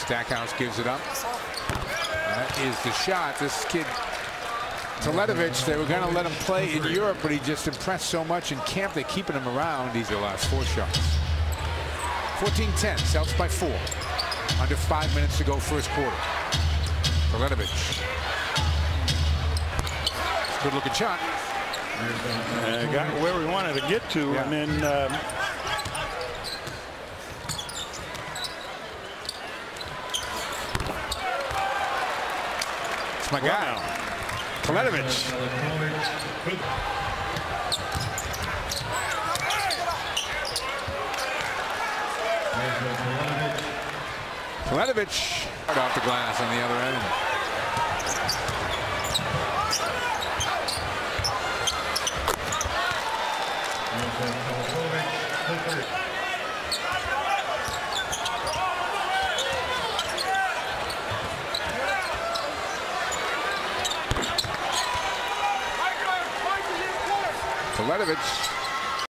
Stackhouse gives it up. That is the shot. This kid, Teletovic, they were going to let him play in Europe, but he just impressed so much in camp. They're keeping him around. These are the last 4 shots. 14-10, Celtics by 4. Under 5 minutes to go first quarter. Teletovic. Good looking shot. Got where we wanted to get to, and then it's my guy, Teletovic. Teletovic right off the glass on the other end. Teletovic